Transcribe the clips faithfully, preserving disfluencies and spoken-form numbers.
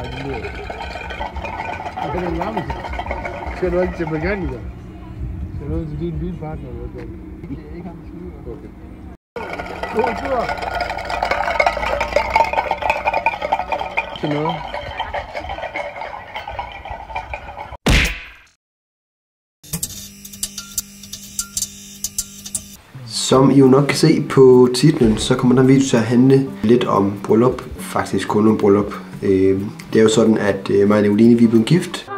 det er larmet. Skal du ikke til mekaniker? Skal du ikke til din bilpartner? Det er ikke ham, der okay. God tur! Til noget. Som I jo nok kan se på titlen, så kommer den video til at handle lidt om bryllup. Faktisk kun om bryllup. Det er jo sådan, at mig og Nicoline, vi blev gift.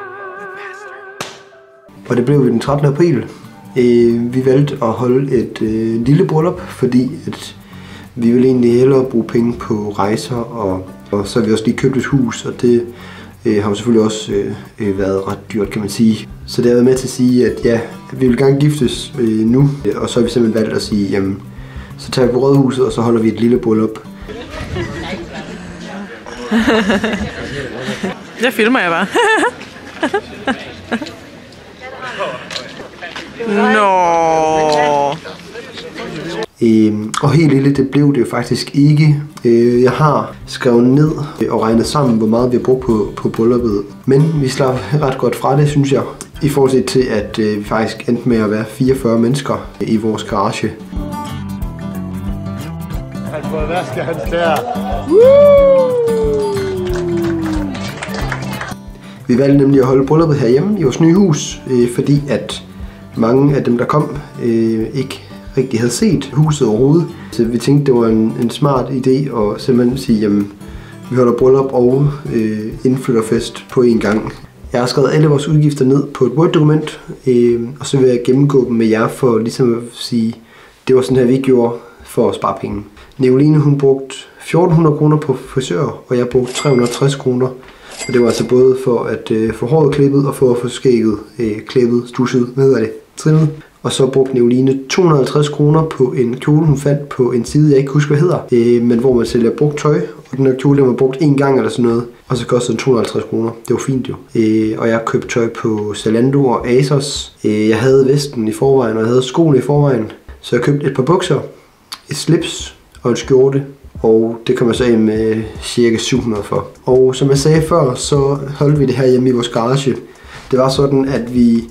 Og det blev vi den trettende april. Vi valgte at holde et lille bryllup, fordi at vi ville egentlig hellere bruge penge på rejser. Og, og så har vi også lige købt et hus, og det har jo selvfølgelig også været ret dyrt, kan man sige. Så det har været med til at sige, at ja, vi vil gerne giftes øh, nu, og så har vi simpelthen valgt at sige, jamen, så tager vi på Rådhuset, og så holder vi et lille bryllup. Jeg filmer jeg bare. Nå. Øhm, og helt lille, det blev det jo faktisk ikke. Øh, jeg har skrevet ned og regnet sammen, hvor meget vi har brugt på, på brylluppet. Men vi slap ret godt fra det, synes jeg. I forhold til, at øh, vi faktisk endte med at være fireogfyrre mennesker i vores garage. Han får vasket hans klæder. Vi valgte nemlig at holde brylluppet herhjemme i vores nye hus, øh, fordi at mange af dem, der kom, øh, ikke rigtig havde set huset overhovedet. Så vi tænkte, det var en, en smart idé at simpelthen sige, jamen, vi holder bryllup og øh, indflytterfest på en gang. Jeg har skrevet alle vores udgifter ned på et Word-dokument, øh, og så vil jeg gennemgå dem med jer for ligesom at sige, det var sådan her, vi gjorde for at spare penge. Nicoline, hun brugte fjorten hundrede kroner på frisør, og jeg brugte tre hundrede og tres kroner. Og det var altså både for at øh, få håret klippet og for at få skægget øh, klippet, stusset, hvad hedder det, trimmet. Og så brugte Nicoline to hundrede og halvtreds kroner på en kjole, hun fandt på en side, jeg ikke husker, hvad hedder. Øh, men hvor man sælger brugt tøj, og den her kjole, den var brugt en gang eller sådan noget. Og så kostede den to hundrede og halvtreds kroner. Det var fint jo. Øh, og jeg købte tøj på Zalando og Asos. Øh, jeg havde vesten i forvejen, og jeg havde skoene i forvejen. Så jeg købte et par bukser, et slips og en skjorte. Og det kom jeg så af med cirka syv hundrede for. Og som jeg sagde før, så holdt vi det her hjemme i vores garage. Det var sådan, at vi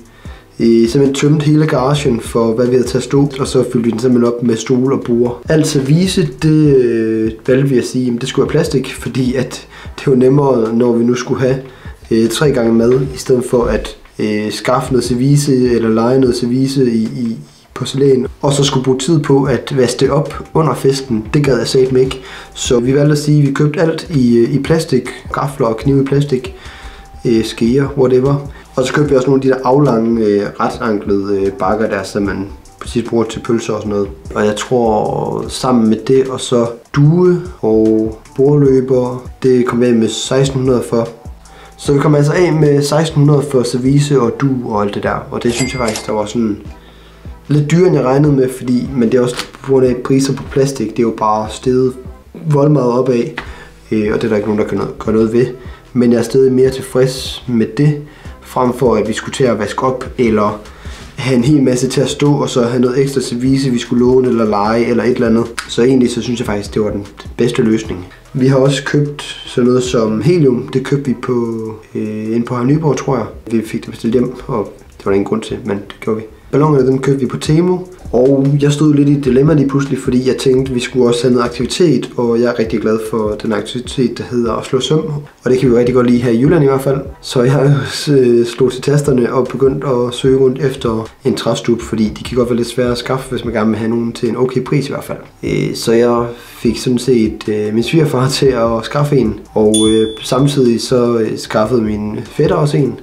I simpelthen tømte hele garagen for, hvad vi havde taget stå, og så fyldte vi den simpelthen op med stole og bord. Alt service, det øh, valgte vi at sige, at det skulle være plastik, fordi at det var nemmere, når vi nu skulle have øh, tre gange mad, i stedet for at øh, skaffe noget service eller lege noget service i, i porcelæn, og så skulle bruge tid på at vaske det op under festen. Det gad jeg satme ikke. Så vi valgte at sige, at vi købte alt i, i plastik, gafler og knive i plastik, øh, skeer, whatever. Og så købte vi også nogle af de der aflange, øh, retanklede øh, bakker der, som man præcis bruger til pølser og sådan noget. Og jeg tror, sammen med det og så due og bordløber, det kom af med seksten hundrede for. Så vi kom altså af med seksten hundrede for service og due og alt det der. Og det synes jeg faktisk, der var sådan lidt dyrere, end jeg regnede med, fordi, men det er også på grund af priser på plastik, det er jo bare steget voldsomt meget opad, øh, og det er der ikke nogen, der kan noget, gøre noget ved. Men jeg er stadig mere tilfreds med det, frem for at vi skulle til at vaske op, eller have en hel masse til at stå, og så have noget ekstra service, vi skulle låne eller lege, eller et eller andet. Så egentlig så synes jeg faktisk, det var den bedste løsning. Vi har også købt sådan noget som helium. Det købte vi på, øh, inde på Harald Nyborg, tror jeg. Vi fik det bestilt hjem, og det var der ingen grund til, men det gjorde vi. Ballonerne, dem købte vi på Temu, og jeg stod lidt i et dilemma lige pludselig, fordi jeg tænkte, at vi skulle også have noget aktivitet, og jeg er rigtig glad for den aktivitet, der hedder at slå søm, og det kan vi jo rigtig godt lide her i Jylland i hvert fald. Så jeg har slået til tasterne og begyndt at søge rundt efter en træstub, fordi de kan godt være lidt svære at skaffe, hvis man gerne vil have nogen til en okay pris i hvert fald. Så jeg fik sådan set min svigerfar til at skaffe en, og samtidig så skaffede min fætter også en,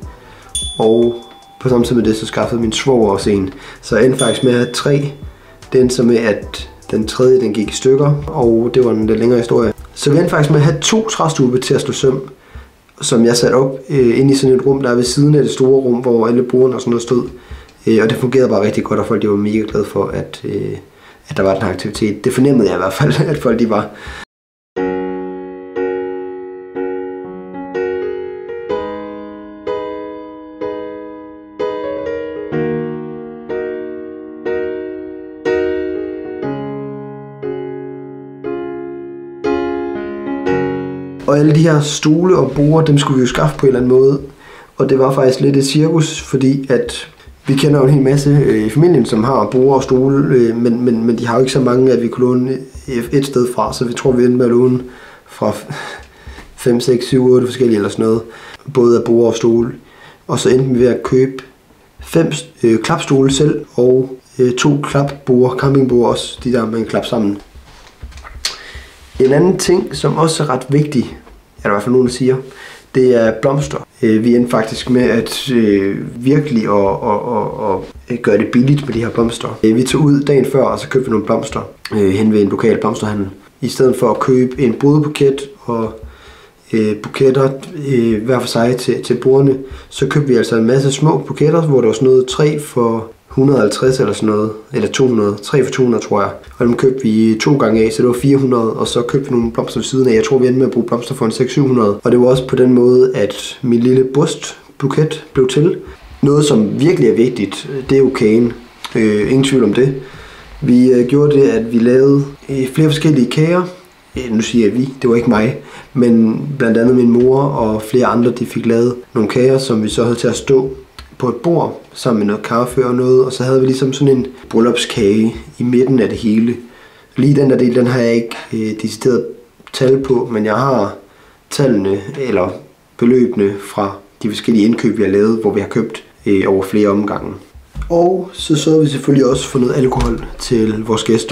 og på samme tid med det, så skaffede min svoger også en. Så jeg endte faktisk med at have tre. Det endte så med, at den tredje, den gik i stykker, og det var en lidt længere historie. Så vi endte faktisk med at have to træstube til at slå søm, som jeg satte op øh, inde i sådan et rum, der er ved siden af det store rum, hvor alle bordene og sådan noget stod. Øh, og det fungerede bare rigtig godt, og folk de var mega glade for, at, øh, at der var den her aktivitet. Det fornemmede jeg i hvert fald, at folk de var. Og alle de her stole og borde, dem skulle vi jo skaffe på en eller anden måde. Og det var faktisk lidt et cirkus, fordi at vi kender jo en hel masse øh, i familien, som har borde og stole, øh, men, men, men de har jo ikke så mange, at vi kunne låne et sted fra, så vi tror, vi endte med at låne fra fem, seks, syv, otte forskellige eller sådan noget, både af borde og stole. Og så endte vi ved at købe fem øh, klapstole selv, og øh, to klapborde, campingborde også, de der man kan klappe sammen. En anden ting, som også er ret vigtig, er der i hvert fald nogen, der siger, det er blomster. Vi endte faktisk med at øh, virkelig at, at, at, at gøre det billigt med de her blomster. Vi tog ud dagen før, og så købte vi nogle blomster øh, hen ved en lokal blomsterhandel. I stedet for at købe en brudebuket og øh, buketter øh, hver for sig til, til bordene, så købte vi altså en masse små buketter, hvor der var sådan noget tre for et hundrede og halvtreds eller sådan noget, eller to hundrede, tre for to hundrede tror jeg. Og dem købte vi to gange af, så det var fire hundrede, og så købte vi nogle blomster ved siden af. Jeg tror vi endte med at bruge blomster for en seks hundrede syv hundrede. Og det var også på den måde, at min lille brystbuket blev til. Noget som virkelig er vigtigt, det er jo kagen. Øh, ingen tvivl om det. Vi øh, gjorde det, at vi lavede øh, flere forskellige kager. Øh, nu siger jeg vi, det var ikke mig, men blandt andet min mor og flere andre, de fik lavet nogle kager, som vi så havde til at stå på et bord sammen med noget kaffe og noget, og så havde vi ligesom sådan en bryllupskage i midten af det hele. Lige den der del, den har jeg ikke øh, decideret tal på, men jeg har tallene eller beløbene fra de forskellige indkøb, vi har lavet, hvor vi har købt øh, over flere omgange. Og så sørgede vi selvfølgelig også for noget alkohol til vores gæster.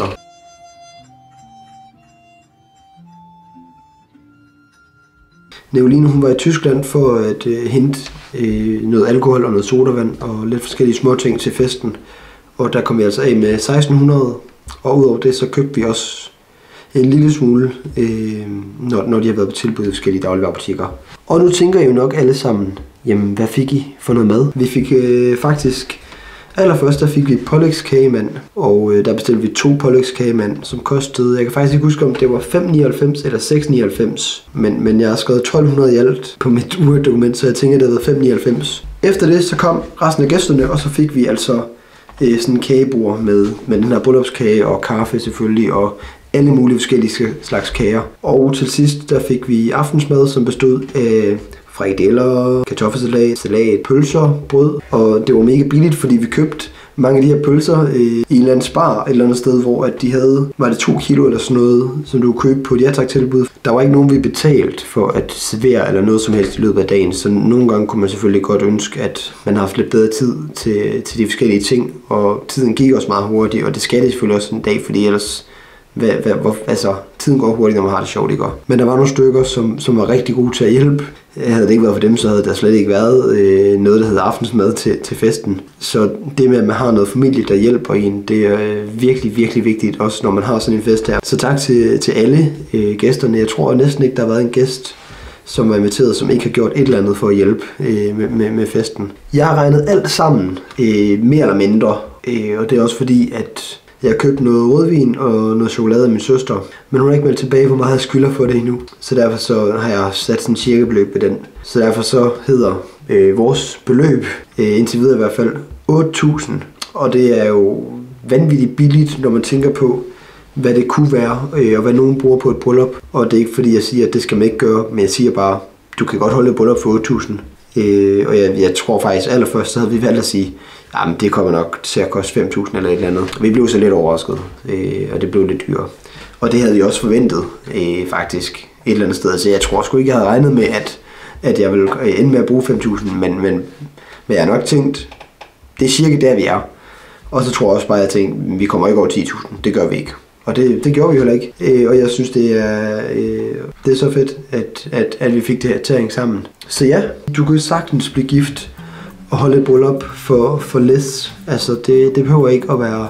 Neoline, hun var i Tyskland for at øh, hente øh, noget alkohol og noget sodavand og lidt forskellige småting til festen. Og der kom vi altså af med seksten hundrede, og udover det så købte vi også en lille smule, øh, når, når de har været på tilbud i forskellige dagligvarebutikker. Og nu tænker I jo nok alle sammen, jamen hvad fik I for noget mad? Vi fik øh, faktisk, allerførst der fik vi pålægskagemand, og øh, der bestilte vi to pålægskagemand, som kostede, jeg kan faktisk ikke huske om det var fem nioghalvfems eller seks nioghalvfems, men, men jeg har skrevet tolv hundrede i alt på mit Word-dokument, så jeg tænker, det var fem nioghalvfems. Efter det så kom resten af gæsterne, og så fik vi altså øh, sådan en kagebord med, med den her bryllupskage og kaffe selvfølgelig, og alle mulige forskellige slags kager. Og til sidst der fik vi aftensmad, som bestod af frikadeller, kartoffelsalat, salat, pølser, brød. Og det var mega billigt, fordi vi købte mange af de her pølser øh, i en eller anden spar et eller andet sted, hvor at de havde, var det to kilo eller sådan noget, som du kunne købe på et ja tak tilbud. Der var ikke nogen, vi betalte for at servere eller noget som helst i løbet af dagen, så nogle gange kunne man selvfølgelig godt ønske, at man har haft lidt bedre tid til, til de forskellige ting, og tiden gik også meget hurtigt, og det skal det selvfølgelig også en dag, fordi ellers Hvad, hvad, hvor, altså, tiden går hurtigt, når man har det sjovt, ikke? Men der var nogle stykker, som, som var rigtig gode til at hjælpe. Havde det ikke været for dem, så havde der slet ikke været øh, noget, der hedder aftensmad til, til festen. Så det med, at man har noget familie, der hjælper en, det er øh, virkelig, virkelig vigtigt, også når man har sådan en fest her. Så tak til, til alle øh, gæsterne. Jeg tror næsten ikke, der har været en gæst, som var inviteret, som ikke har gjort et eller andet for at hjælpe øh, med, med, med festen. Jeg har regnet alt sammen, øh, mere eller mindre, øh, og det er også fordi, at jeg har købt noget rødvin og noget chokolade af min søster, men hun har ikke meldt tilbage, hvor meget jeg skylder for det endnu. Så derfor så har jeg sat sådan en cirka beløb ved den. Så derfor så hedder øh, vores beløb, øh, indtil videre i hvert fald, otte tusind. Og det er jo vanvittigt billigt, når man tænker på, hvad det kunne være, øh, og hvad nogen bruger på et bryllup. Og det er ikke fordi, jeg siger, at det skal man ikke gøre, men jeg siger bare, du kan godt holde et bryllup for otte tusind. Øh, og jeg, jeg tror faktisk, allerførst så havde vi valgt at sige, jamen det kommer nok til at koste fem tusind eller et eller andet. Vi blev så lidt overrasket, øh, og det blev lidt dyrere. Og det havde vi også forventet, øh, faktisk, et eller andet sted. Så jeg tror sgu ikke, jeg havde regnet med, at, at jeg ville ende med at bruge fem tusind, men, men, men jeg har nok tænkt, det er cirka der, vi er. Og så tror jeg også bare, at jeg tænkte, vi kommer ikke over ti tusind. Det gør vi ikke. Og det, det gjorde vi heller ikke. Øh, og jeg synes, det er, øh, det er så fedt, at, at, at vi fik det her til at hænge sammen. Så ja, du kan sagtens blive gift og holde et bryllup for, for less. Altså, det, det behøver ikke at være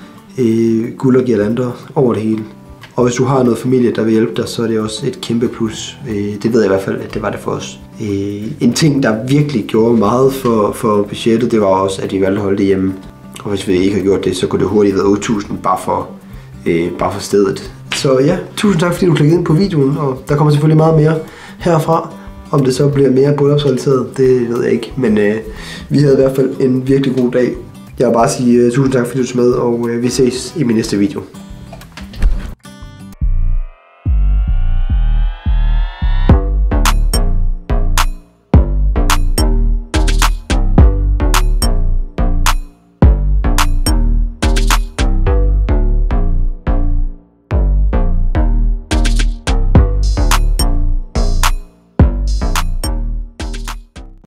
øh, guld og girlander over det hele. Og hvis du har noget familie, der vil hjælpe dig, så er det også et kæmpe plus. Øh, det ved jeg i hvert fald, at det var det for os. Øh, en ting, der virkelig gjorde meget for, for budgettet, det var også, at vi valgte at holde det hjemme. Og hvis vi ikke havde gjort det, så kunne det hurtigt være otte tusind bare for, øh, bare for stedet. Så ja, tusind tak fordi du klikkede ind på videoen, og der kommer selvfølgelig meget mere herfra. Om det så bliver mere bryllupsrelateret, det ved jeg ikke, men øh, vi havde i hvert fald en virkelig god dag. Jeg vil bare sige uh, tusind tak fordi du så med, og uh, vi ses i min næste video.